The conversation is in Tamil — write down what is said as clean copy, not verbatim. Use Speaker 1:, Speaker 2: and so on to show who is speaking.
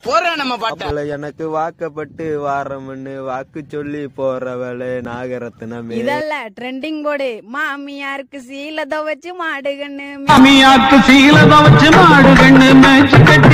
Speaker 1: எனக்கு வாக்கப்பட்டு வாரம்னு வாக்கு சொல்லி போறவளே நாகரத்னமே.
Speaker 2: இதல்ல ட்ரெண்டிங் போடு. மாமியாருக்கு சீலத வச்சு மாடுகண்ணு,
Speaker 3: மாமியாருக்கு சீலத வச்சு மாடுகண்ணு,